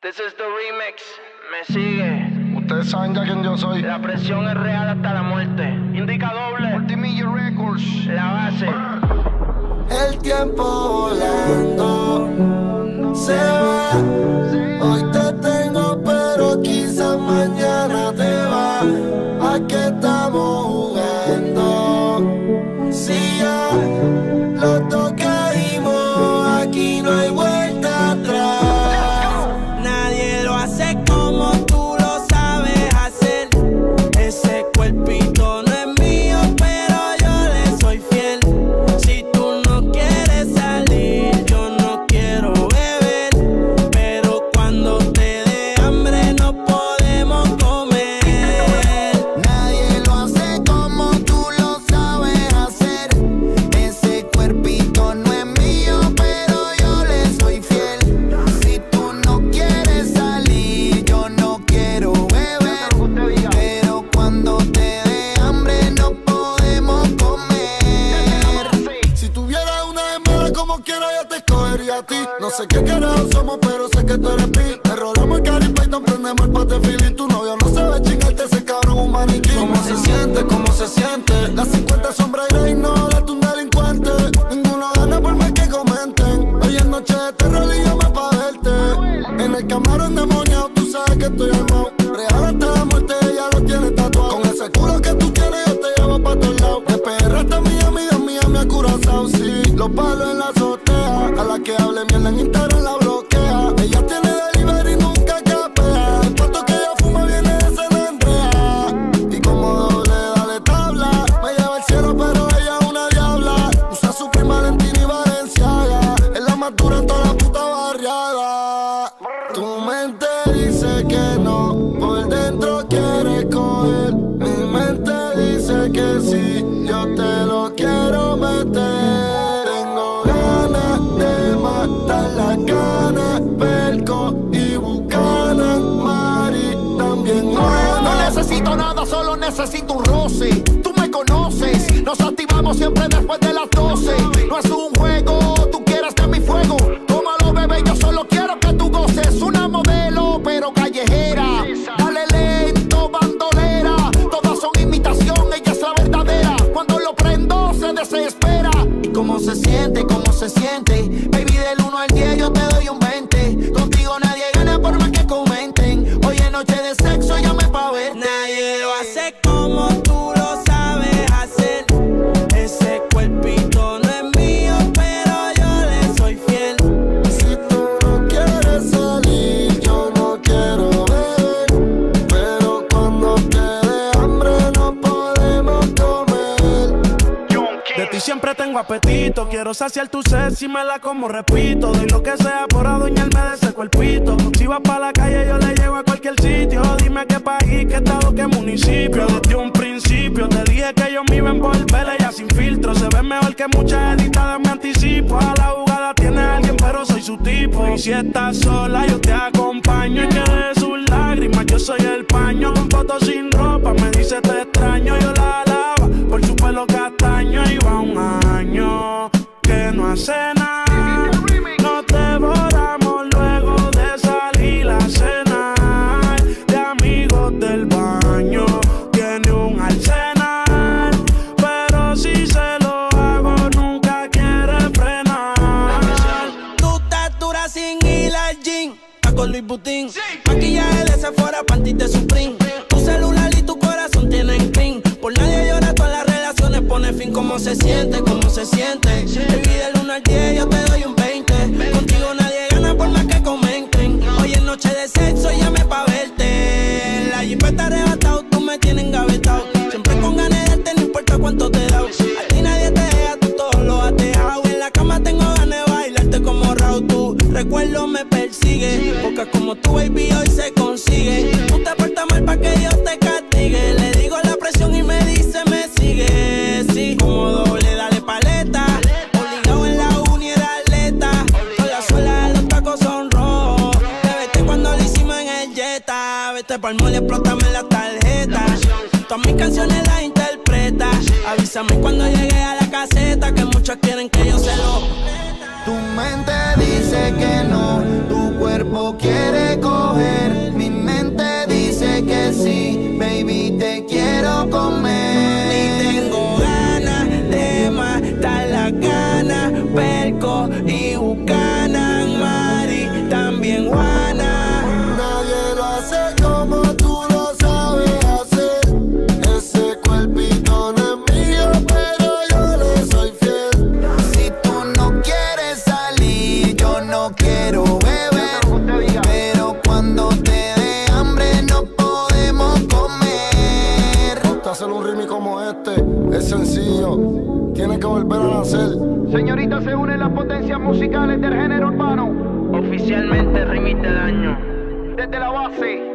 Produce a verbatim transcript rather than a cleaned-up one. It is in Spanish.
This is the remix, me sigue. Ustedes saben ya quién yo soy. La presión es real hasta la muerte. Indica doble. Multimillion Records. La base. El tiempo volando se va. Hoy te tengo, pero quizás mañana te va. ¿A qué estamos jugando? Si ya los dos caímos, aquí no hay vuelta atrás. Nadie lo hace como tú lo sabes hacer. Ese cuerpito no es mío, pero yo le soy fiel. Si tú no quieres salir, yo no quiero beber. Pero cuando te dé hambre no podemos comer. Nadie lo hace como tú lo sabes hacer. Ese cuerpito no es mío, pero yo le soy fiel. Si tú no quieres salir, yo no quiero beber. Pero cuando te dé hambre no podemos comer. Si tuviera una hembra como quiera, yo te escogería a ti. No sé qué carajo somos, pero sé que tú eres pi. Te rolamos el caripa y te prendemos el patefil. Y tu novio no sabe chingarte, ese cabrón un maniquí. ¿Cómo se siente? ¿Cómo se siente? Las cincuenta sombras y no date un delincuente. Ninguno gana por más que comenten. Hoy es noche de terror y llama pa' verte. En el camarón demoniado, tú sabes que estoy armado. Real hasta la muerte, ella lo tiene tatuado. Con ese culo que tú tienes, yo te llevo pa' todos lados. De P R hasta Miami, de Miami a Curazao. Sí, los palos en la azotea. A la que hable mierda en Instagram la bloquea. Ella tiene delivery y nunca capea. El pato que ella fuma viene de San Andrea. Y como doble dale tabla, me lleva al cielo pero ella es una diabla. Usa su prima Valentina y Valenciaga. Es la más dura en toda la puta barriada. Tu mente dice que no, por dentro quiere coger. Mi mente dice que sí, yo te lo quiero meter. Tengo ganas de matar la cana, Perco y Bucana, Mari también gana. No necesito nada, solo necesito un roce. Tú me conoces, nos activamos siempre después de las doce. No es un juego, tú quieres que mi fuego. Tómalo, bebé, yo solo quiero que tú goces. Una modelo, pero callejera. Dale lento, bandolera. Todas son imitación, ella es la verdadera. Cuando lo prendo, se desespera. ¿Y cómo se siente? ¿Cómo se siente? Baby, del uno al diez yo te doy un veinte. Contigo nadie gana por más que comenten. Hoy es noche de sexo, llame pa' verte. Nadie lo hace como tú lo sabes hacer. Ese cuerpito no es mío, pero yo le soy fiel. Si tú no quieres salir, yo no quiero beber. Pero cuando te dé hambre no podemos comer. De ti siempre tengo apetito, quiero saciar tu sed si me la como, repito. Doy lo que sea por adueñarme de ese cuerpito. Si vas pa' la calle yo le llevo a cualquier sitio. Dime qué país, qué estado, qué municipio. Desde un principio te dije que yo me iba a envolver, ella sin filtro. Se ve mejor que muchas editadas, me anticipo. A la jugada tiene alguien pero soy su tipo. Y si estás sola yo te acompaño. Y que de sus lágrimas yo soy el paño. Con fotos sin ropa me dice te extraño. Yo la alaba por su pelo castaño. Y va un año que no hace nada. Nos devoramos luego de salir a cenar. De amigos del baño tiene un arsenal. Pero si se lo hago nunca quiere frenar. Tú estás dura sin ir al gym. Estás con Louis Vuitton. Maquillaje de Sephora, panties de Supreme. Tu celular y tu corazón tienen pin. Por nadie llora, todas las relaciones pone fin. ¿Cómo se siente? ¿Cómo se siente? Baby, del uno al diez yo te doy un veinte. Contigo nadie gana por más que comenten. Hoy es noche de sexo, llame pa' verte. La jeep está arrebatado, tú me tienes engavetado. Siempre con ganas de darte, no importa cuánto te da. A ti nadie te deja, tú todo lo has dejado. En la cama tengo ganas de bailarte como Raúl. Tu recuerdo me persigue, porque como tu baby hoy se consigue. Tú te portas mal pa' que Dios te castigue. Le digo la presión y me dice me sigue. Sí, como doble, dale paleta. Obligado en la uni era atleta. Con la suela de los tacos son rojos. Te vete cuando lo hicimos en el Jetta. Vete pa'l mall y explótame la tarjeta. Todas mis canciones las interpreta. Avísame cuando llegue a la caseta, que muchos quieren que yo se lo Tu mente dice que no, tu cuerpo quiere coger. Mi mente dice que sí, baby, te quiero comer. Y tengo ganas de matar las ganas, Perco y Buchanan, Mari, también Juana. Nadie lo hace como tú lo sabes hacer. Ese cuerpito no es mío, pero yo le soy fiel. Si tú no quieres salir, yo no quiero beber, pero cuando te dé hambre no podemos comer. Ponte a hacer un remix como este, es sencillo, tienes que volver a nacer. Señorita, se unen las potencias musicales del género urbano. Oficialmente remix del año. Desde la base.